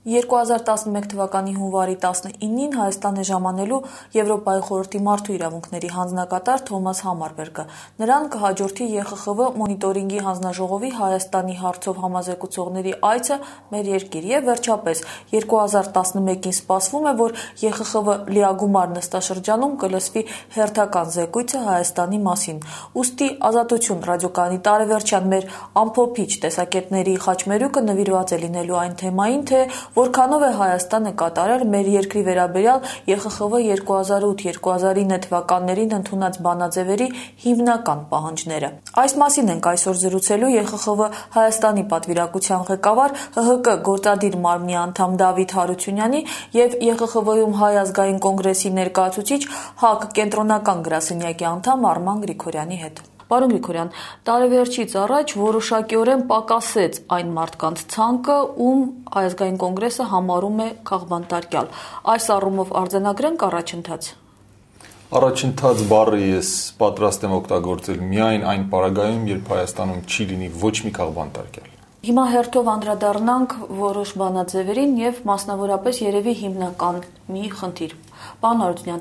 2011 թվականի հունվարի 19-ին Հայաստան է ժամանելու Եվրոպայի խորհրդի մարդու իրավունքների հանձնակատար Թոմաս Համարբերգը։ Նրան կհաջորդի ԵԽԽՎ մոնիտորինգի հանձնաժողովի Հայաստանի հարցով համազեկուցողների այցը մեր երկիր և վերջապես 2011-ին սպասվում է, որ ԵԽԽՎ լիագումար նստաշրջանում կլսվի հերթական զեկույցը Հայաստանի մասին։ Ուստի Ազատություն ռադիոկայանի տարեվերջյան մեր ամփոփիչ տեսակետների խաչմերուկը նվիրված է լինելու այն թեմային, թե որքանով է Հայաստանը կատարել մեր երկրի վերաբերյալ ԵԽԽՎ 2008-2009 թվականներին ընդունած բանաձևերի հիմնական պահանջները։ Այս մասին ենք այսօր զրուցելու ԵԽԽՎ Հայաստանի պատվիրակության ղեկավար ՀՀԿ գործադիր մարմնի անդամ Դավիթ Հարությունյանի և ԵԽԽՎ-ում Հայ ազգային կոնգրեսի ներկայացուցիչ ՀԱԿ կենտրոնական գրասենյակի անդամ Արման Գրիգորյանի հետ։ Պարոն Գրիգորյան, տարեվերջից առաջ որոշակիորեն պակասեց այն մարդկանց ցանկը, ում Հայ ազգային կոնգրեսը համարում է քաղբանտարկյալ։ Այս առումով արձանագրենք առաջընթաց։ Առաջընթաց բառը ես պատրաստ եմ օգտագործել միայն այն պարագայում, երբ Հայաստանում չի լինի ոչ մի քաղբանտարկյալ։ Հիմա հերթով անդրադառնանք որոշ բանաձևերին և մասնավորապես երևի հիմնական մի խնդիր։ Պարոն Հարությունյան,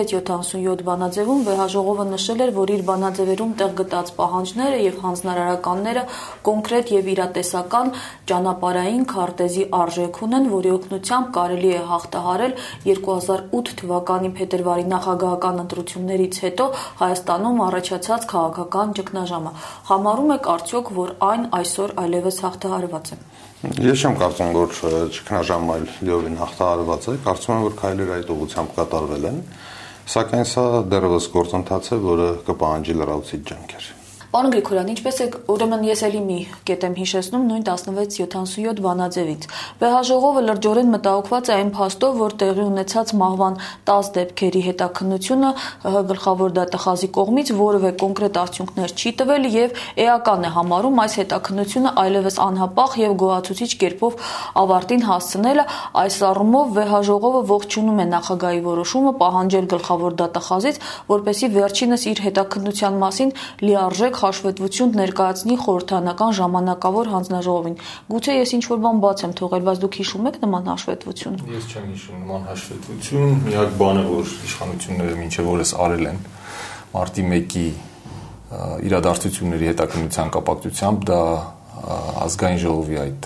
1677 բանաձևում վեհաժողովը նշել էր, որ իր բանաձևերում տեղ գտած պահանջները և հանձնարարականները կոնկրետ և իրատեսական ճանապարհային քարտեզի արժեք ունեն, որի օգնությամբ կարելի է հաղթահարել 2008 թվականի փետրվարի նախագահական ընտրություններից հետո Հայաստանում առաջացած քաղաքական ճգնաժամը։ Համարում եք արդյոք, որ այն այսօր այլևս հաղթահարված է։ Ես չեմ կարծում, որ ճգնաժամը լիովին հաղթահարված է, կարծում եմ, որ քայլերը այդ ուղղությամբ կատարվել են, սակայն սա դեռևս գործընթաց է, որը կպահանջի լրացուցիչ ջանքեր։ Պարոն Գրիգորյան, ինչպես է, ուրեմն ես էլի մի կետ եմ հիշեցնում նույն 1677 բանաձևից։ Վեհաժողովը լրջորեն մտահոգված է այն փաստով, որ տեղի ունեցած մահվան 10 դեպքերի հետաքննությունը ՀՀ գլխավոր դատախազի կողմից որևէ կոնկրետ արդյունքներ չի տվել եւ էական է համարում այս հետաքննությունը այլևս անհապաղ եւ գոհացուցիչ կերպով ավարտին հասցնելը։ Այս առումով վեհաժողովը ողջունում է նախագահի որոշումը պահանջել գլխավոր դատախազից, որպեսզի վերջինս իր հետաքննության մասին լիարժեք հաշվետվություն ներկայացնի խորհրդարանական ժամանակավոր հանձնաժողովին։ Գուցե ես ինչ-որ բան բաց եմ թողել, բայց դուք հիշում եք նման հաշվետվություն։ Ես չեմ հիշում նման հաշվետվություն, միակ բանը, որ իշխանությունները մինչև օրս արել են մարտի 1-ի իրադարձությունների հետաքննության կապակցությամբ, դա ազգային ժողովի այդ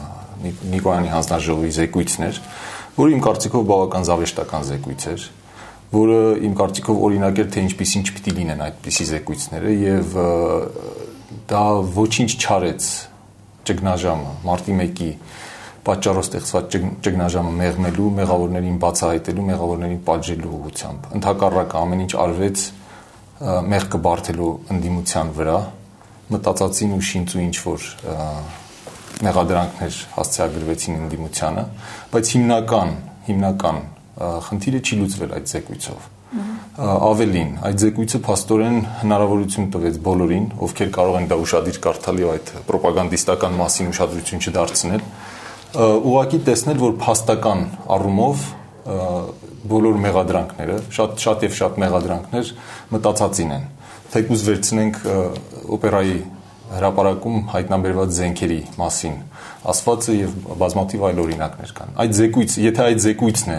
Նիկոյանի հանձնաժողովի զեկույցն էր, որը իմ կարծիքով բավական զավեշտական զեկույց էր, որը իմ կարծիքով օրինակ էր, թե ինչպիսին չպիտի լինեն այդպիսի զեկույցները եւ դա ոչինչ չարեց ճգնաժամը, մարտի 1-ի պատճառով ստեղծված ճգնաժամը մեղմելու, մեղավորներին բացահայտելու, մեղավորներին պատժելու ուղղությամբ։ Ընդհակառակը ամեն ինչ արվեց մեղքը բարթելու ընդդիմության վրա, մտածածին ու շինծու ինչ որ մեղադրանքներ հասցեագրվեցին ընդդիմությանը, բայց հիմնական խնդիրը չի լուծվել այդ զեկույցով։ Ավելին, այդ զեկույցը փաստորեն հնարավորություն տվեց բոլորին, ովքեր կարող են դա ուշադիր կարդալ եւ այդ ռոպագանդիստական մասին ուշադրություն չդարձնել, ուղղակի տեսնել, որ փաստական առումով բոլոր մեղադրանքները, շատ մեղադրանքներ մտածածին են։ Թեկուզ վերցնենք օպերայի հրապարակում հայտնաբերված զենքերի մասին ասվածը եւ բազմաթիվ այլ օրինակներ կան։ Եթե այդ զեկույցն է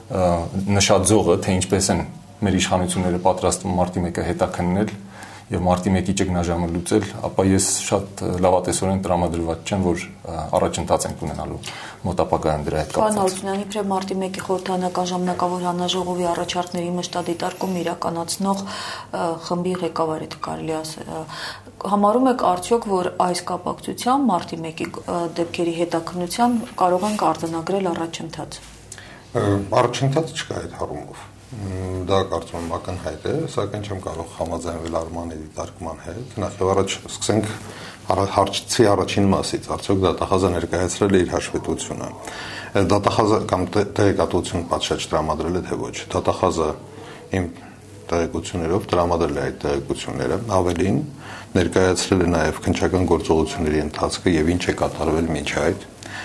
նշաձողը, թե ինչպես են մեր իշխանությունները պատրաստվում մարտի 1-ը հետաքննել եւ մարտի 1-ի ճգնաժամը լուծել, ապա ես շատ լավատեսորեն տրամադրված չեմ, որ առաջընթաց ենք ունենալու մոտ ապագայում դրա հետ կապված։ Պարոն Հարությունյան, իբրև մարտի 1-ի խորհրդարանական ժամանակավոր հանձնաժողովի առաջարկների մշտադիտարկում իրականացնող խմբի ղեկավար եք, կարելի ասել, համարում եք արդյոք, որ այս կապակցությամբ մարտի 1-ի դեպքերի հետաքննության կարող ենք արձանագրել առաջընթաց։ Առաջընթաց չկա այդ առումով։ Դա կարծում եմ ակնհայտ է, սակայն չեմ կարող համաձայնվել Արմանի դիտարկման հետ։ Նախ եւ առաջ սկսենք հարցի առաջին մասից, արդյոք դատախազը ներկայացրել է իր հաշվետվությունը։ Դատախազը կամ տեղեկատվություն պատշաճ տրամադրել է թե ոչ։ Դատախազը իմ տեղեկություններով տրամադրել է այդ տեղեկությունները, ավելին ներկայացրել է նաեւ քննչական գործողությունների ընթացքը եւ ինչ է կատարվել մինչ այդ։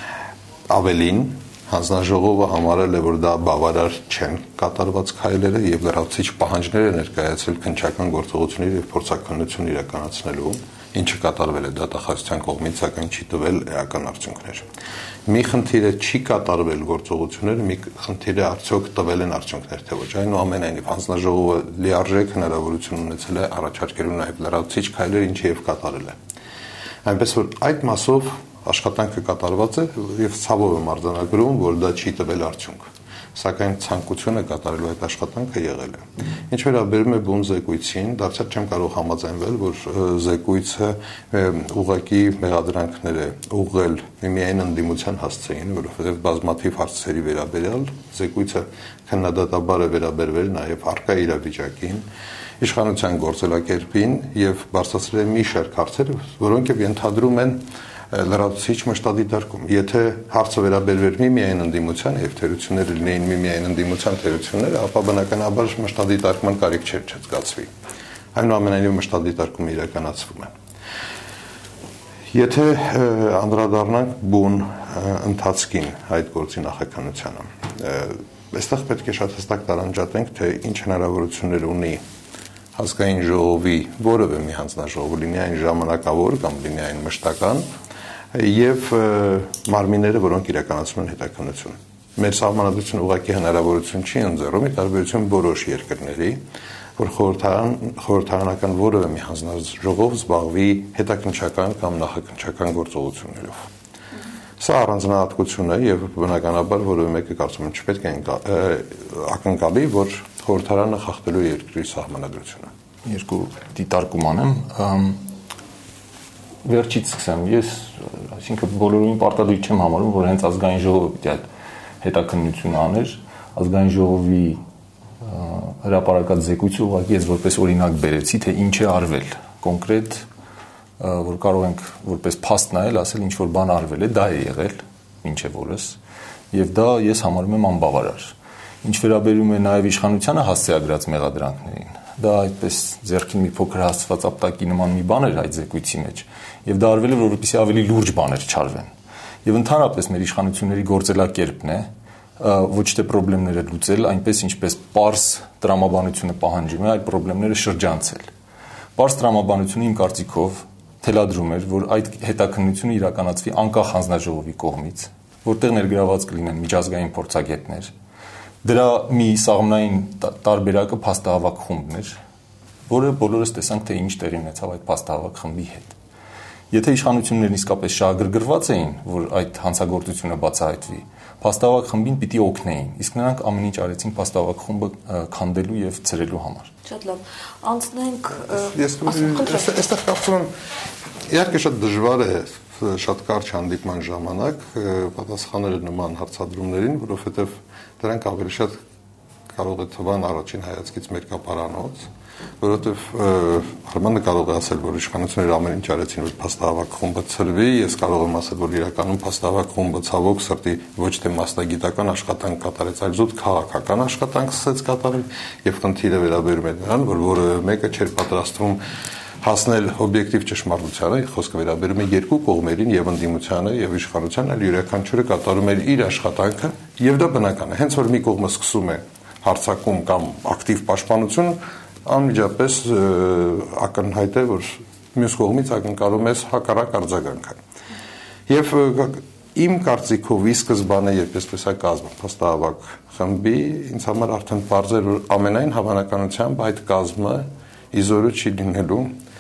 Ավելին հանձնաժողովը համարել է, որ դա բավարար չեն կատարված քայլերը եւ լրացուցիչ պահանջներ է ներկայացրել քննչական գործողությունների եւ փորձաքննություն իրականացնելու ինչը կատարվել է դատախազության կողմից, սակայն չի տվել էական արդյունքներ։ Մի խնդիր է չի կատարվել գործողությունները, մի խնդիր է արդյոք տվել են արդյունքներ, թե ոչ։ Այնուամենայնիվ հանձնաժողովը լիարժեք հնարավորություն ունեցել է առաջարկելու նաև լրացուցիչ քայլեր, ինչը եւ կատարել է։ Այնպես որ այդ մասով աշխատանքը կատարված է եւ ցավով եմ արձանագրում, որ դա չի տվել արդյունք։ Սակայն ցանկությունը կատարելու այդ աշխատանքը եղել է։ Ինչ վերաբերում է բուն զեկույցին, դարձյալ չեմ կարող համաձայնվել, որ զեկույցը ուղղակի մեղադրանքներ է ուղղել միայն ընդդիմության հասցեին, որովհետև բազմաթիվ հարցերի վերաբերյալ զեկույցը քննադատաբար է վերաբերվել նաև առկա իրավիճակին, իշխանության գործելակերպին եւ բարձրացրել է մի շարք հարցեր, որոնք ենթադրում են լրացուցիչ մշտադիտարկում։ Եթե հարցը վերաբերվեր միայն ընդդիմության եւ թերությունները լինեին միայն ընդդիմության թերությունները, ապա բնականաբար մշտադիտարկման կարիք չէր չզգացվի։ Այնուամենայնիվ մշտադիտարկումը իրականացվում է։ Եթե անդրադառնանք բուն ընթացքին այդ գործի նախաքանությանը, այստեղ պետք է շատ հստակ տարանջատենք, թե ինչ հնարավորություններ ունի ազգային ժողովի որևէ մի հանձնաժողով, լինի այն ժամանակավոր կամ լինի այն մշտական, եւ մարմինները, որոնք իրականացնում են հետաքննություն։ Մեր սահմանադրությունը ուղղակի հնարավորություն չի ընձեռում, ի տարբերություն որոշ երկրների, որ խորհրդարանական որևէ մի հանձնաժողով զբաղվի հետաքննչական կամ նախաքննչական գործողություններով։ Սա առանձնահատկություն է եւ բնականաբար որևէ մեկը կարծում եմ չպետք է ակնկալի, որ խորհրդարանը խախտելու երկրի սահմանադրությունը։ Երկու դիտարկում անեմ։ Վերջից սկսեմ, ես այսինքն բոլորին պարտադիր չեմ համարում, որ հենց ազգային ժողովը պիտի այդ հետաքննությունը աներ, ազգային ժողովի հրապարակած զեկույցը ուղղակի ես որպես օրինակ բերեցի, թե ինչ է արվել, կոնկրետ, որ կարող ենք որպես փաստ նայել, ասել ինչ որ բան արվել է, դա է եղել, մինչև օրս, եւ դա ես համարում եմ անբավարար։ Ինչ վերաբերում է նաեւ իշխանությանը հասցեագրած մեղադրանքներին, դա այդպես ձեռքին մի փոքր հասցված ապտակի նման մի բան էր այդ զեկույցի մեջ, եւ դա արվել է, որովհետեւ ավելի լուրջ բաներ չարվեն։ Եվ ընդհանրապես մեր իշխանությունների գործելակերպն է ոչ թե խնդիրները լուծել, այնպես ինչպես պարզ տրամաբանությունը պահանջում է այդ խնդիրները շրջանցել։ Պարզ տրամաբանությունը իմ կարծիքով թելադրում էր, որ այդ հետաքննությունը իրականացվի անկախ հանձնաժողովի կողմից, որտեղ ներգրաված կլինեն միջազգային փորձագետներ։ Դրա մի սաղմնային տարբերակը փաստահավաք խումբն էր, որը բոլորս տեսանք, թե ինչ տեղի ունեցավ այդ փաստահավաք խմբի հետ։ Եթե իշխանություններն իսկապես շահագրգռված էին, որ այդ հանցագործությունը բացահայտվի, փաստահավաք խմբին պիտի օգնեին, իսկ նրանք ամեն ինչ արեցին փաստահավաք խումբը քանդելու եւ ցրելու համար։ Շատ լավ։ Անցնենք այստեղ կարծում եմ իհարկե շատ դժվար է շատ կարճ հանդիպման ժամանակ պատասխանել նման հարցադրումներին, որովհետեւ դրանք ավելի շատ կարող է թվան առաջին հայացքից մերկապարանոց, որովհետև Արմանը կարող է ասել, որ իշխանությունները ամեն ինչ արեցին, որ փաստահավաք խումբը ցրվի, ես կարող եմ ասել, որ իրականում փաստահավաք խումբը ցավոք սրտի ոչ թե մասնագիտական աշխատանք կատարեց, այլ զուտ քաղաքական աշխատանք սկսեց կատարել, եւ խնդիրը վերաբերում է նրան, որ որևէ մեկը չէր պատրաստվում հասնել օբյեկտիվ ճշմարտությանը, խոսքը վերաբերում է երկու կողմերին, եւ ընդդիմությանը եւ իշխանությանը, այլ յուրաքանչյուրը կատարում էր իր աշխատանքը, եւ դա բնական է։ Հենց որ մի կողմը սկսում է հարձակում կամ ակտիվ պաշտպանություն, անմիջապես ակնհայտ է, որ մյուս կողմից ակնկալում ես հակառակ արձագանքը։ Եվ իմ կարծիքով ի սկզբանե, երբ այսպես է կազմը փաստահավաք խմբի, ինձ համար արդեն պարզ էր, որ ամենայն հավանականությամբ այդ կազմը իզորու չի լինելու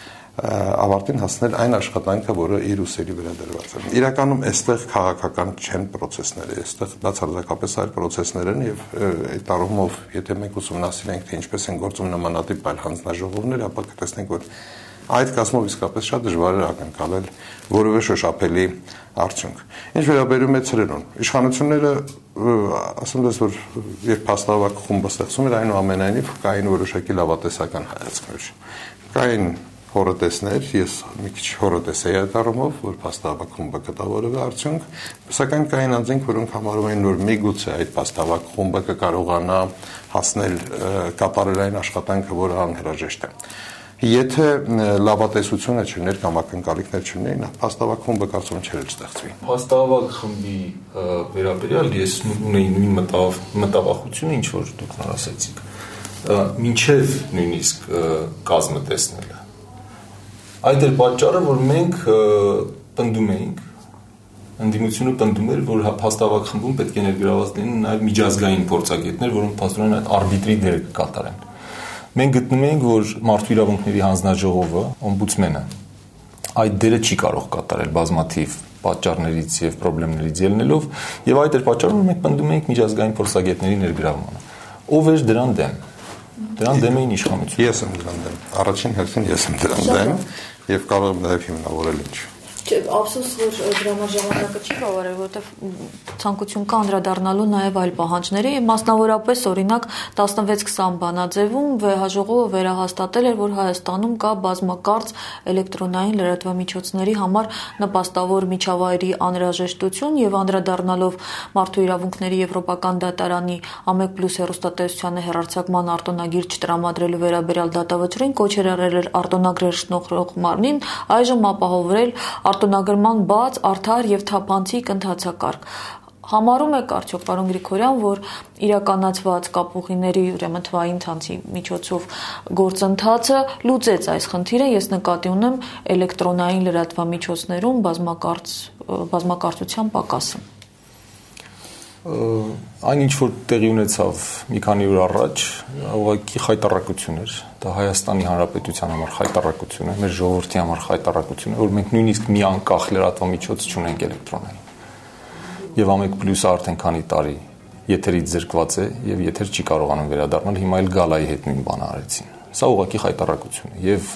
ավարտին հասնել այն աշխատանքը, որը իր ուսերի վրա դրված է։ Իրականում այստեղ քաղաքական չեն process-ները, այստեղ բացարձակապես այլ process-ներ են եւ այդ առումով, եթե մենք ուսումնասիրենք, թե ինչպես են գործում նմանատիպ այլ հանձնաժողովներ, ապա կտեսնենք, որ այդ կազմով իսկապես շատ դժվար է ակնկալել որևէ շոշափելի արդյունք։ Ինչ վերաբերում է ցրերուն, իշխանությունները ասում ես, որ երբ փաստահավաք խումբը ստեղծում էր, այնուամենայնիվ կային որոշակի լավատեսական հայացքներ։ Կային հորոտեսներ, ես մի քիչ հորոտես էի այդ առումով, որ փաստահավաք խումբը կտա որևէ արդյունք, սակայն կային անձինք, որոնք համարում էին, որ միգուցե այդ փաստահավաք խումբը կկարողանա հասնել կատարել այն աշխատանքը, որը անհրաժեշտ է։ Եթե լավատեսությունը չներ կամ ակնկալիքներ չունեին, փաստահավաք խումբը կարծում եմ չէր ստեղծվի։ Փաստահավաք խմբի վերաբերյալ ես ունեի նույն մտավախությունը, ինչ որ դուք ասացիք, մինչև նույնիսկ կազմը տեսնելը։ Այդ էր պատճառը, որ մենք պնդում էինք, ընդդիմությունը պնդում էր, որ փաստավակ խմբում պետք է ներգրաված լինեն նաև միջազգային փորձագետներ, որոնք փաստորեն այդ արբիտրի դեր կկատարեն։ Մենք գտնում ենք, որ Մարդու իրավունքների հանձնաժողովը, օմբուդսմենը, այդ դերը չի կարող կատարել բազմաթիվ պատճառներից եւ խնդիրներից ելնելով, եւ այդ էր պատճառը, որ մենք պնդում ենք միջազգային փորձագետների ներգրավմանը։ Ով էր դրան դեմ։ Դրան դեմ էին իշխանությունը։ Ես եմ դրան դեմ։ Առաջին հերթին ես եմ դրան դեմ եւ կարող եմ նաեւ հիմնավորել ինչ։ Ափսոս, որ դրամա ժամանակը չի բավարար, որովհետև ցանկություն կա անդրադառնալու նաև այլ պահանջների, մասնավորապես օրինակ 16-20 բանաձևում վեհաժողովը վերահաստատել էր, որ Հայաստանում կա բազմակարծ էլեկտրոնային լրատվամիջոցների համար նպաստավոր միջավայրի անհրաժեշտություն եւ անդրադառնալով Մարդու իրավունքների եվրոպական դատարանի ԱՄԵԿ+ հեռուստատեսությանը հեռարձակման արտոնագիր չտրամադրելու վերաբերյալ դատավճռին կոչ էր արել արտոնագրեր շնորհող մարմնին այժմ ապահովել արտոնագրման բաց, արդար եւ թափանցիկ ընթացակարգ։ Համարում եք արդյոք, պարոն Գրիգորյան, որ իրականացված կապուղիների ուրեմն թվային ցանցի միջոցով գործընթացը լուծեց այս խնդիրը, ես նկատի ունեմ էլեկտրոնային լրատվամիջոցներում բազմակարծության պակասը։ Այն ինչ որ տեղի ունեցավ մի քանի օր առաջ, ուղղակի խայտառակություն էր։ Դա Հայաստանի Հանրապետության համար խայտառակություն է, մեր ժողովրդի համար խայտառակություն է, որ մենք նույնիսկ մի անկախ լրատվամիջոց չունենք էլեկտրոնային։ Եվ ԱՄԵԿ+-ը արդեն քանի տարի եթերից զրկված է եւ եթեր չի կարողանում վերադառնալ, հիմա էլ գալայի հետ նույն բանը արեցին։ Սա ուղղակի խայտառակություն է եւ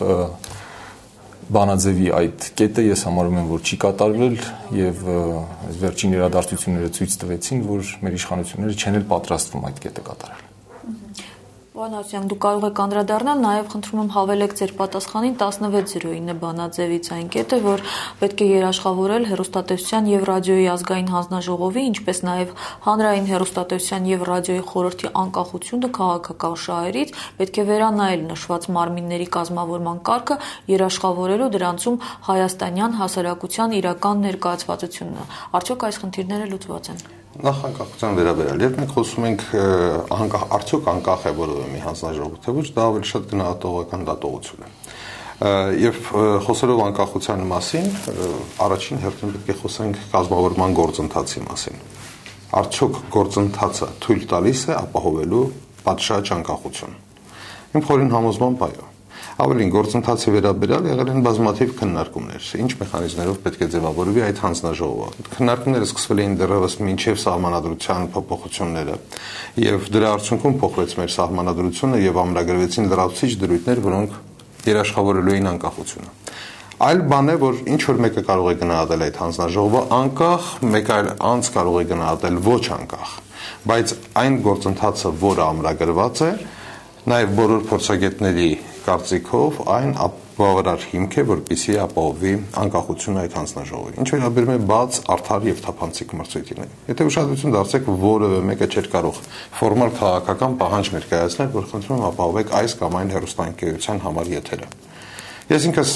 բանաձևի այդ կետը ես համարում եմ, որ չի կատարվել եւ վերջին իրադարձությունները ցույց տվեցին, որ մեր իշխանությունները չեն էլ պատրաստվում այդ կետը կատարել։ Պարոն Հարությունյան, դուք կարող եք անդրադառնալ, նաև խնդրում եմ հավելեք ձեր պատասխանին 1609 բանաձևից այն կետը, որ պետք է երաշխավորել հեռուստատեսության եւ ռադիոյի ազգային հանձնաժողովի, ինչպես նաև հանրային հեռուստատեսության եւ ռադիոյի խորհրդի անկախությունը քաղաքական շահերից, պետք է վերանայել նշված մարմինների կազմավորման կարգը, երաշխավորելու դրանցում հայաստանյան հասարակության իրական ներկայացվածությունը։ Արդյոք այս խնդիրները լուծված են։ Նախ անկախության վերաբերյալ, երբ մենք խոսում ենք արդյոք անկախ է որևէ մի հանձնաժողով, թե ոչ, դա ավելի շատ գնահատողական դատողություն է։ Եվ խոսելով անկախության մասին, առաջին հերթին պետք է խոսենք կազմավորման գործընթացի մասին։ Արդյոք գործընթացը թույլ տալիս է ապահովելու պատշաճ անկախություն։ Իմ խորին համոզմամբ այո։ Ավելին գործընթացի վերաբերյալ եղել են բազմաթիվ քննարկումներ, ինչ մեխանիզմներով պետք է ձևավորվի այդ հանձնաժողովը։ Քննարկումները սկսվել էին դեռևս մինչև սահմանադրության փոփոխությունները, եւ դրա արդյունքում փոխվեց մեր սահմանադրությունը եւ ամրագրվեցին լրացուցիչ դրույթներ, որոնք երաշխավորելու էին անկախությունը։ Այլ բան է, որ ինչ որ մեկը կարող է գնահատել այդ հանձնաժողովը անկախ, մեկ այլ անձ կարող է գնահատել ոչ անկախ, բայց այն գործընթացը, որը ամրագրված է, նաեւ բոլոր փորձագետների կարծիքով այն բավարար հիմք է, որպեսզի ապահովի անկախությունը այդ հանձնաժողովի։ Ինչ վերաբերում է բաց, արդար եւ թափանցիկ մրցույթին։ Եթե ուշադրություն դարձեք, որևէ մեկը չէր կարող ֆորմալ քաղաքական պահանջ ներկայացնել, որ խնդրում եմ ապահովեք այս կամ այն հեռուստաընկերության համար եթերը։ Ես ինքս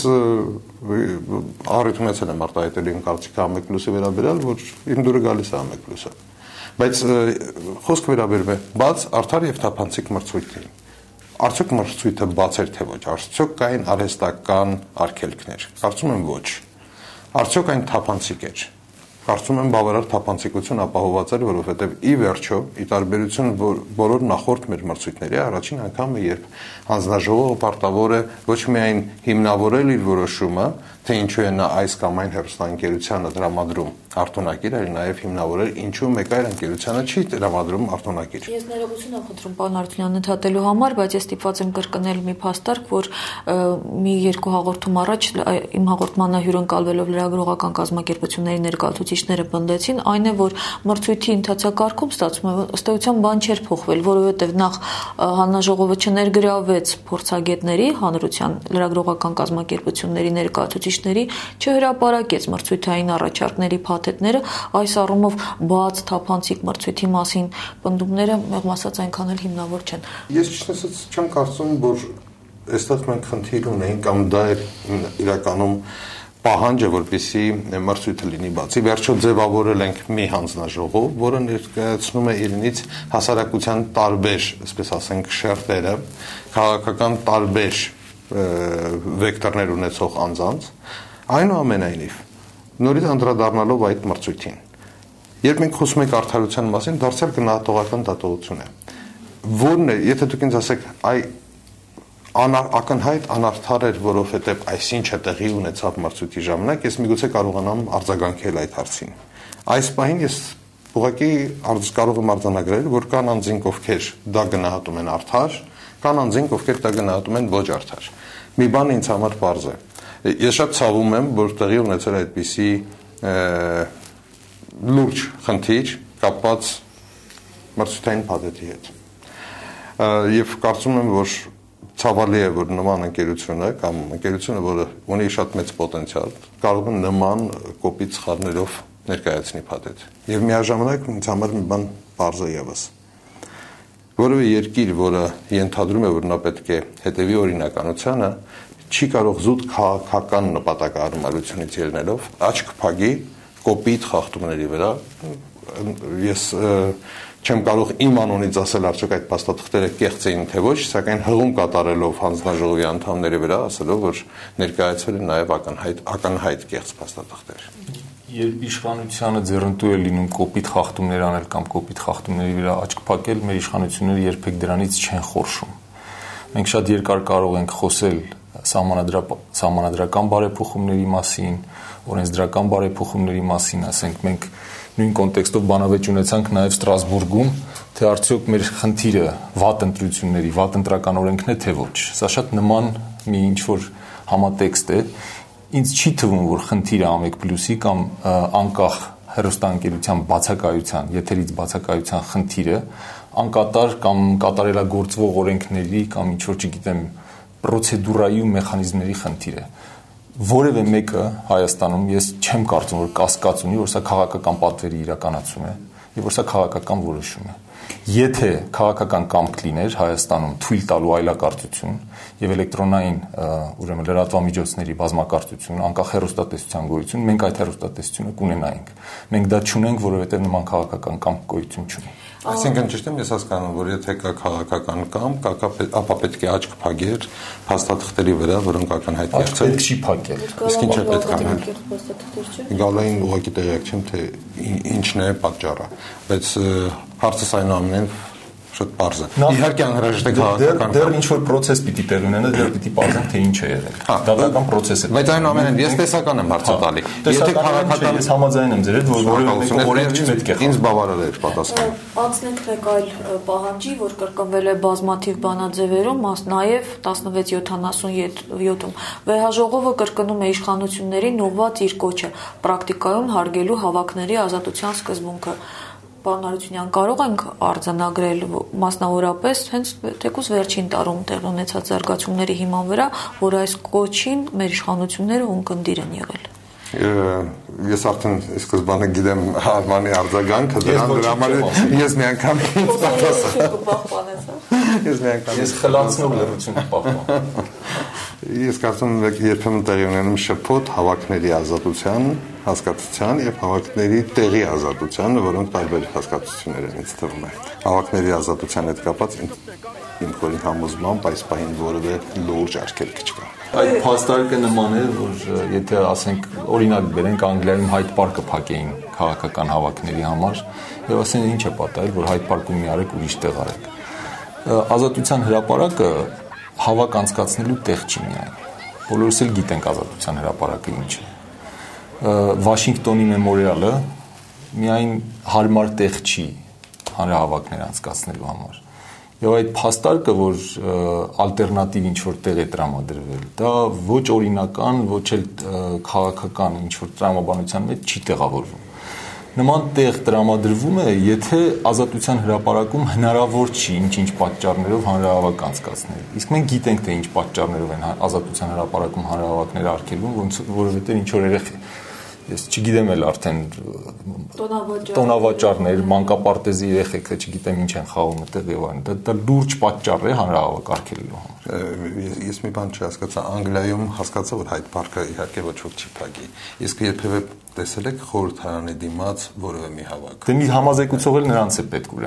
առիթ ունեցել եմ արտահայտելու իմ կարծիքը ԱՄԵԿ+-ի վերաբերյալ, որ իմ դուրը գալիս է ԱՄԵԿ+-ը։ Բայց խոսքը վերաբերում է բաց, արդար եւ թափանցիկ մրցույթին։ Արդյոք մրցույթը բաց էր թե ոչ, արդյոք կային արհեստական արգելքներ, կարծում եմ ոչ, արդյոք այն թափանցիկ էր, կարծում եմ բավարար թափանցիկություն ապահոված էր, որովհետև ի վերջո, ի տարբերություն բոլոր նախորդ մեր մրցույթների, առաջին անգամ է, երբ հանձնաժողովը պարտավոր է ոչ միայն հիմնավորել իր որոշումը, թե ինչու է նա այս կամ այն հեռուստաընկերությանը տրամադրում արտոնագիր, այլ նաև հիմնավորել ինչու մեկ այլ ընկերությանը չի տրամադրում արտոնագիր։ Ես ներողություն եմ խնդրում պարոն Հարությունյան ընդհատելու համար, բայց ես ստիպված եմ կրկնել մի փաստարկ, որ մի երկու հաղորդում առաջ իմ հաղորդմանը հյուրընկալվելով լրագրողական կազմակերպությունների ներկայացուցիչները պնդեցին, այն է, որ մրցույթի ընթացակարգում ստացվում է ըստ էության բան չէր փոխվել, որովհետև նախ հանձնաժողովը չներգրավեց փորձագետների, հանրության լրագրողական կազմակերպությունների ներկայացուցիչների, չհրապարակեց մրցույթային առաջարկների փաթեթները, այս առումով բաց թափանցիկ մրցույթի մասին պնդումները մեղմ ասած այնքան էլ հիմնավոր չեն։ Ես ճիշտ ասած չեմ կարծում, որ այստեղ մենք խնդիր ունենք կամ դա է իրականում պահանջը, որպեսզի մրցույթը լինի բաց։ Ի վերջո ձևավորել ենք մի հանձնաժողով, որը ներկայացնում է իրենից հասարակության տարբեր, այսպես ասենք, շերտերը, քաղաքական տարբեր վեկտորներ ունեցող անձանց, այնուամենայնիվ նորից անդրադառնալով այդ մրցույթին, երբ մենք խոսում ենք արդարության մասին, դարձյալ գնահատողական դատողություն է, որն է, եթե դուք ինձ ասեք, ակնհայտ անարդար էր, որովհետև այսինչը տեղի ունեցավ մրցույթի ժամանակ, ես միգուցե կարողանամ արձագանքել այդ հարցին։ Այս պահին ես ուղղակի կարող եմ արձանագրել, որ կան անձինք, ովքեր դա գնահատում են արդար, կան անձինք, ովքեր դա գնահատում են ոչ արդար։ Մի բան ինձ համար պարզ է։ Ես շատ ցավում եմ, որ տեղի ունեցել այդպիսի լուրջ խնդիր կապված մրցութային փաթեթի հետ։ Եվ կարծում եմ, որ ցավալի է, որ նման ընկերությունը կամ ընկերությունը, որը ունի շատ մեծ պոտենցիալ, կարող է նման կոպիտ սխալներով ներկայացնի փաթեթ։ Եվ միաժամանակ ինձ համար մի բան պարզ է ևս։ Որևէ երկիր, որը ենթադրում է, որ նա պետք է հետևի օրինականությանը, չի կարող զուտ քաղաքական նպատակահարմարությունից ելնելով աչք փակի կոպիտ խախտումների վրա։ Ես չեմ կարող իմ անունից ասել արդյոք այդ փաստաթղթերը կեղծ էին թե ոչ, սակայն հղում կատարելով հանձնաժողովի անդամների վրա, ասելով, որ ներկայացվել են նաև ակնհայտ կեղծ փաստաթղթեր։ Երբ իշխանությունը ձեռնտու է լինում կոպիտ խախտումներ անել կամ կոպիտ խախտումների վրա աչք փակել, մեր իշխանությունները երբեք դրանից չեն խորշում։ Մենք շատ երկար կարող ենք խոսել սահմանադրական բարեփոխումների մասին, օրենսդրական բարեփոխումների մասին, ասենք մենք նույն կոնտեքստով բանավեճ ունեցանք նաև Ստրասբուրգում, թե արդյոք մեր խնդիրը վատ ընտրությունների, վատ ընտրական օրենքն է, թե ոչ։ Սա շատ նման մի ինչ-որ համատեքստ է։ Ինձ չի թվում, որ խնդիրը ԱՄԵԿ+-ի կամ անկախ հեռուստաընկերության բացակայության, եթերից բացակայության խնդիրը անկատար կամ կատարելագործվող օրենքների կամ ինչ-որ, չգիտեմ, պրոցեդուրայի ու մեխանիզմների խնդիր է։ Որևէ մեկը Հայաստանում ես չեմ կարծում, որ կասկած ունի, որ սա քաղաքական պատվերի իրականացում է եւ որ սա քաղաքական որոշում է։ Եթե քաղաքական կամք լիներ Հայաստանում թույլ տալու այլակարծություն եւ էլեկտրոնային ուրեմն լրատվամիջոցների բազմակարծություն, անկախ հեռուստատեսության գոյություն, մենք այդ հեռուստատեսությունը կունենայինք։ Մենք դա չունենք, որովհետեւ նման քաղաքական կամք գոյություն չունի։ Այսինքն ճիշտ եմ ես հասկանում, որ եթե կա քաղաքական կամք, ապա պետք է աչք փակեր փաստաթղթերի վրա, որոնք ակնհայտ են։ Պետք չի փակել։ Իսկ ինչ է պետք անել։ Գալային ուղղակի տեղյակ չեմ, թե ինչն է պատճառը, բայց հարցս այնուամենայնիվ շատ պարզ է։ Իհարկե անհրաժեշտ է քաղաքական։ Դեռ ինչ որ process պիտի տեղ ունենա, դեռ պիտի պատմենք, թե ինչ է եղել։ Դատական process է։ Բայց այնուամենայնիվ ես տեսական եմ հարցը տալի։ Եթե քաղաքական ես համաձայն եմ ձեր հետ, որ որևէ օրենք չպետք է։ Ինձ բավարար է պատասխանը։ Անցնենք մեկ այլ պահանջի, որ կրկնվել է բազմաթիվ բանաձևերում, նաև 1677-ում։ ՎՀ-ժողովը կրկնում է իշխանություններին ուղղված իր կոչը պրակտիկայում հարգելու հավաքների ազատության սկզբունքը։ Պարոն Հարությունյան, կարող ենք արձանագրել մասնավորապես հենց թեկուզ վերջին տարում տեղ ունեցած զարգացումների հիման վրա, որ այս կոչին մեր իշխանությունները ունկնդիր են եղել։ Ես արդեն սկզբանը գիտեմ Արմանի արձագանքը, դրա համար ես մի անգամ ես խլացնող լրություն պահպան։ Ես կարծում եմ երբեմն տեղի ունենում շփոթ հավաքների ազատության հասկացության եւ հավաքների տեղի ազատության, որոնք տարբեր հասկացություններ են ինձ թվում է։ Հավաքների ազատության հետ կապված իմ խորին համոզմամբ այս պահին որևէ լուրջ արգելք չկա։ Այդ փաստարկը նման է, որ եթե ասենք օրինակ բերենք Անգլիայում Hyde Park-ը փակեին քաղաքական հավաքների համար եւ ասեն ինչ է պատահել, որ Hyde Park-ում մի արեք ուրիշ տեղ արեք։ Ազատության հրապարակը հավաք անցկացնելու տեղ չի միայն։ Բոլորս էլ գիտենք ազատության հրապարակը ինչ է։ Վաշինգտոնի մեմորիալը միայն հարմար տեղ չի հանրահավաքներ անցկացնելու համար։ Եվ այդ փաստարկը, որ ալտերնատիվ ինչ-որ տեղ է տրամադրվել, դա ոչ օրինական, ոչ էլ քաղաքական ինչ-որ տրամաբանության մեջ չի տեղավորվում։ Նման տեղ տրամադրվում է, եթե ազատության հրապարակում հնարավոր չի ինչ-ինչ պատճառներով հանրահավաք անցկացնել։ Իսկ մենք գիտենք, թե ինչ պատճառներով են ազատության հրապարակում հանրահավաքներ արգելվում, որովհետև ինչ-որ երեխա ես չգիտեմ էլ արդեն տոնավաճառներ, մանկապարտեզի երեխեքը, չգիտեմ ինչ են խաղում այդտեղ եւ այլն։ Դա լուրջ պատճառ է հանրահավաք արգելելու համար։ Ես մի բան չհասկացա, Անգլիայում հասկացա, որ Hyde Park-ը իհարկե ոչ ոք չի փակի։ Իսկ երբևէ տեսել եք խորհրդարանի դիմաց որևէ մի հավաք։ Դե մի համազեկուցող էլ նրանց է պետք ուրեմն։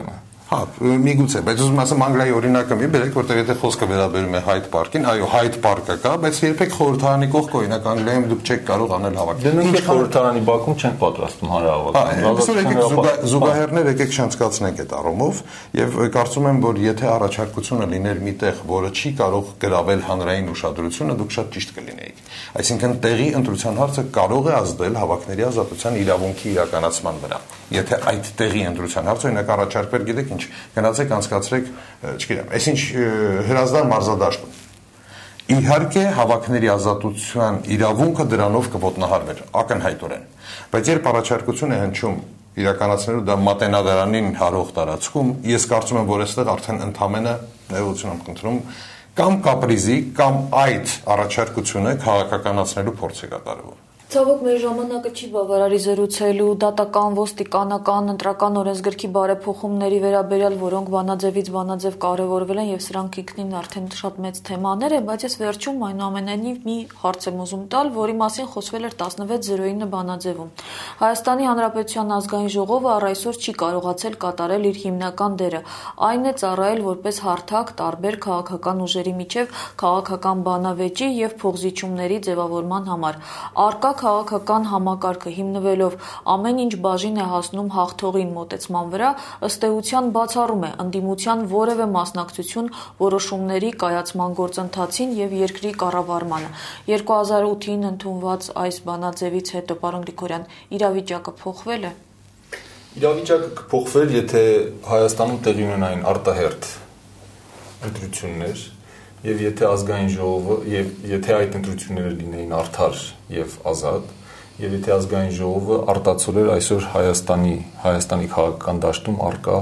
Հա, միգուցե, բայց ուզում ասեմ Անգլիայի օրինակը մի բերեք, որտեղ եթե խոսքը վերաբերում է Hyde Park-ին, այո, Hyde Park-ը կա, բայց երբեք խորհրդարանի կողք օրինակ Անգլիայում դուք չեք կարող անել հավաքել։ Դրանք խորհրդարանի բակում չեն պատրաստում հանրահավաք։ Զուգահեռներ եկեք չանցկացնենք այդ առումով, եւ կարծում եմ, որ եթե առաջարկությունը լիներ միտեղ, որը չի կարող գրավել հանրային ուշադրությունը, դուք շատ ճիշտ կլինեիք։ Այսինքն տեղի ընտրության հարցը կարող է ազդել հավաքների ազատության իրավունքի իրականացման վրա։ Եթե այդ տեղի ընտրության հարցը օրինակ առաջարկվեր, գիտեք ինչ, գնացեք անցկացրեք, չգիտեմ, այսինչ հրազդան մարզադաշտում։ Իհարկե հավաքների ազատության իրավունքը դրանով կոտնահարվեր ակնհայտորեն։ Բայց երբ առաջարկություն է հնչում իրականացնելու դա մատենադարանին հարող տարածքում, ես կարծում եմ, որ այստեղ արդեն ընդամենը ներողություն եմ խնդրում, կամ կապրիզի, կամ այդ առաջարկությունը քաղաքականացնելու փորձ է կատարվում։ Ցավոք մեր ժամանակը չի բավարարի զրուցելու դատական, ոստիկանական, ընտրական օրենսգրքի բարեփոխումների վերաբերյալ, որոնք բանաձևից բանաձև կարևորվել են եւ սրանք ինքնին արդեն շատ մեծ թեմաներ են, բայց ես վերջում այնուամենայնիվ մի հարց եմ ուզում տալ, որի մասին խոսվել էր 1609 բանաձևում։ Հայաստանի Հանրապետության ազգային ժողովը առ այսօր չի կարողացել կատարել իր հիմնական դերը, այն է ծառայել որպես հարթակ տարբեր քաղաքական ուժերի միջև քաղաքական բանավեճի եւ փոխզիջումների ձևավորման համար։ Արկա քաղաքական համակարգը հիմնվելով ամեն ինչ բաժին է հասնում հաղթողին մոտեցման վրա, ըստ էության բացառում է ընդդիմության որևէ մասնակցություն որոշումների կայացման գործընթացին եւ երկրի կառավարմանը։ 2008-ին ընդունված այս բանաձևից հետո, պարոն Գրիգորյան, իրավիճակը փոխվել է։ Իրավիճակը կփոխվեր, եթե Հայաստանում տեղի ունենային արտահերթ ընտրություններ եւ եթե ազգային ժողովը եւ եթե այդ ընտրությունները լինեին արդար եւ ազատ եւ եթե ազգային ժողովը արտացոլեր այսօր Հայաստանի քաղաքական դաշտում արկա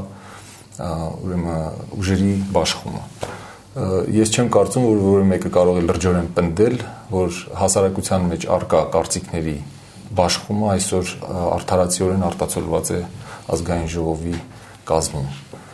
ուրեմն ուժերի բաշխումը։ Ես չեմ կարծում, որ որևէ մեկը կարող է լրջորեն պնդել, որ հասարակության մեջ արկա կարծիքների բաշխումը այսօր արդարացիորեն արտացոլված է ազգային ժողովի կազմում։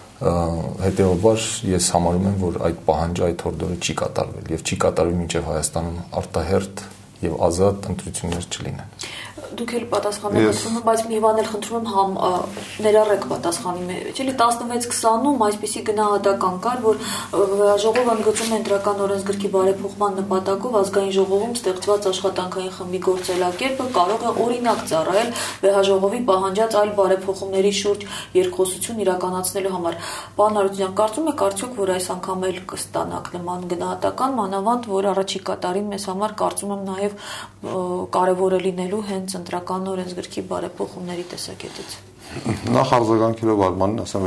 Հետևաբար ես համարում եմ, որ այդ պահանջը, այդ հորդորը չի կատարվել եւ չի կատարվի մինչեւ Հայաստանում արտահերթ եւ ազատ ընտրություններ չլինեն։ Դուք էլ պատասխանեք խնդրում, բայց մի բան էլ խնդրում եմ ներառեք պատասխանի մեջ։ Էլի 16-20-ում այսպիսի գնահատական կար, որ ժողովը ընդգծում է ընտրական օրենսգրքի բարեփոխման նպատակով ազգային ժողովում ստեղծված աշխատանքային խմբի գործելակերպը կարող է օրինակ ծառայել վեհաժողովի պահանջած այլ բարեփոխումների շուրջ երկխոսություն իրականացնելու համար։ Պարոն Հարությունյան, կարծում եք արդյոք, որ այս անգամ էլ կստանաք նման գնահատական, մանավանդ որ առաջիկա տարին մեզ համար կարծում եմ նաև կարևոր է լինելու հենց ընտրական օրենսգրքի բարեփոխումների տեսակետից։ Նախ արձագանքելով Արմանին, ասեմ,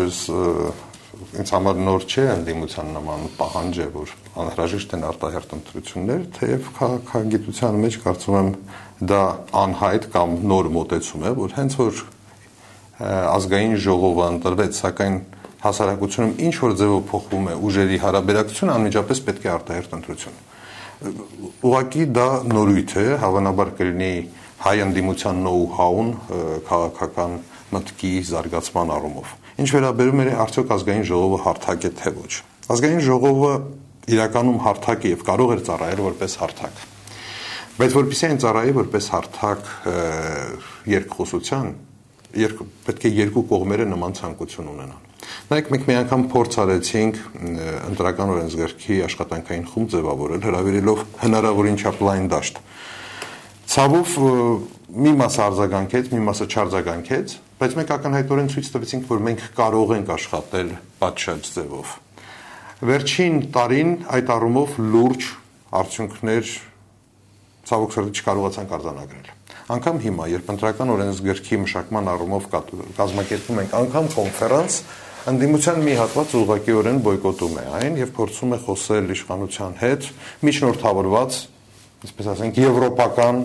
որ ինձ համար նոր չէ ընդդիմության նման պահանջ է, որ անհրաժեշտ են արտահերթ ընտրություններ, թեև քաղաքագիտության մեջ կարծում եմ դա անհայտ կամ նոր մոտեցում է, որ հենց որ ազգային ժողովը ընտրվեց, սակայն հասարակությունում ինչ որ ձևով փոխվում է ուժերի հարաբերակցությունը, անմիջապես պետք է արտահերթ ընտրություն։ Ուղղակի դա նորույթ է, հավանաբար կլինի հայ ընդդիմության նոու-հաուն քաղաքական մտքի զարգացման առումով։ Ինչ վերաբերում է արդյոք ազգային ժողովը հարթակ է թե ոչ։ Ազգային ժողովը իրականում հարթակ է եւ կարող է ծառայել որպես հարթակ։ Բայց որpեսզի այն ծառայի որպես հարթակ երկխոսության, պետք է երկու կողմերը նման ցանկություն ունենան։ Նայեք, մենք մի անգամ փորձ արեցինք ընտրական օրենսգրքի աշխատանքային խումբ ձևավորել, հրավիրելով հնարավորին չափ լայն դաշտ։ Ցավով մի մասը արձագանքեց, մի մասը չարձագանքեց, բայց մենք ակնհայտորեն ցույց տվեցինք, որ մենք կարող ենք աշխատել պատշաճ ձևով։ Վերջին տարին այդ առումով լուրջ արդյունքներ ցավոք սրտի չկարողացանք արձանագրել։ Անկամ հիմա, երբ ընտրական օրենսգրքի մշակման առումով կազմակերպում ենք անգամ կոնֆերանս, ընդդիմության մի հատված ուղղակիորեն բոյկոտում է այն եւ փորձում է խոսել իշխանության հետ միջնորդավորված, այսպես ասենք, եվրոպական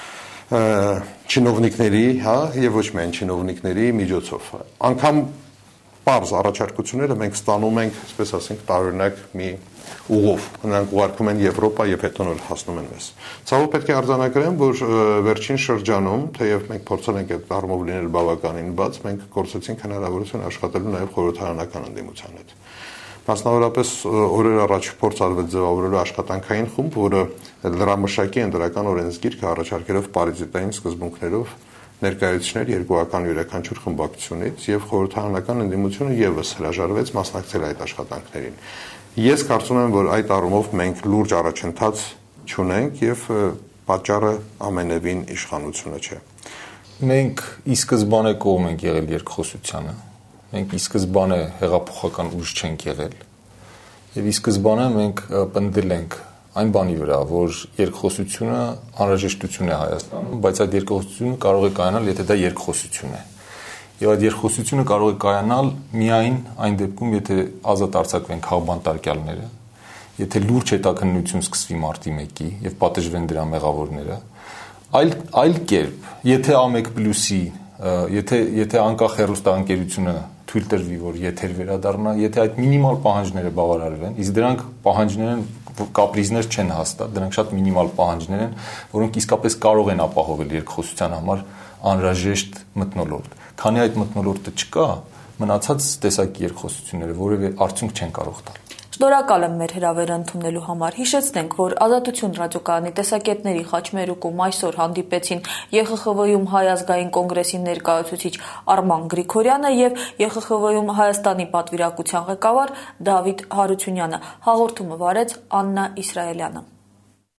չինովնիկների, հա, եւ ոչ միայն չինովնիկների միջոցով։ Անկամ պարզ առաջարկությունները մենք ստանում ենք, այսպես ասենք, տարօրինակ մի ուղով, նրանք ուղարկում են Եվրոպա եւ հետո նոր հասնում են մեզ։ Ցավոք պետք է արձանագրեմ, որ վերջին շրջանում, թեև մենք փորձել ենք այդ առումով լինել բավականին բաց, մենք կորցրեցինք հնարավորություն աշխատելու նաեւ խորհրդարանական ընդդիմության հետ։ Մասնավորապես օրեր առաջ փորձ արվեց ձևավորելու աշխատանքային խումբ, որը լրամշակի ընտրական օրենսգիրքը առաջարկելով պարիզիտային սկզբունքներով ներկայացուցիչներ երկուական յուրաքանչյուր խմբակցությունից եւ խորհրդարանական ընդդիմությունը եւս հրաժարվեց մասնակցել այդ աշխատանքներին։ Ես կարծում եմ, որ այդ առումով մենք լուրջ առաջընթաց չունենք եւ պատճառը ամենևին իշխանությունը չէ։ Մենք ի սկզբանե կողմ ենք եղել երկխոսությանը։ Մենք ի սկզբանե հեղափոխական ուժ չենք եղել։ Եվ ի սկզբանե մենք պնդել ենք այն բանի վրա, որ երկխոսությունը անհրաժեշտություն է Հայաստանում, բայց այդ երկխոսությունը կարող է կայանալ, եթե դա երկխոսություն է։ Եվ այդ երկխոսությունը կարող է կայանալ միայն այն դեպքում, եթե ազատ արձակվեն քաղբանտարկյալները, եթե լուրջ հետաքննություն սկսվի մարտի 1-ի եւ պատժվեն դրա մեղավորները, այլ կերպ, եթե A1+-ի, եթե անկախ հեռուստաընկերությունը թույլ տրվի, որ եթեր վերադառնա, եթե այդ մինիմալ պահանջները բավարարվեն, իսկ դրանք պահանջներ են, կապրիզներ չեն հաստատ, դրանք շատ մինիմալ պահանջներ են, որոնք իսկապես կարող են ապահովել երկխոսության համար անհրաժեշտ մթնոլորտ։ Քանի այդ մթնոլորտը չկա, մնացած տեսակի երկխոսությունները որևէ արդյունք չեն կարող տալ։ Շնորհակալ եմ մեր հրավերը ընդունելու համար։ Հիշեցնենք, որ Ազատություն ռադիոկայանի տեսակետների խաչմերուկում այսօր հանդիպեցին ԵԽԽՎ-ում Հայ ազգային կոնգրեսի ներկայացուցիչ Արման Գրիգորյանը եւ ԵԽԽՎ-ում Հայաստանի պատվիրակության ղեկավար Դավիթ Հարությունյանը։ Հաղորդումը վարեց Աննա Իսրայելյանը։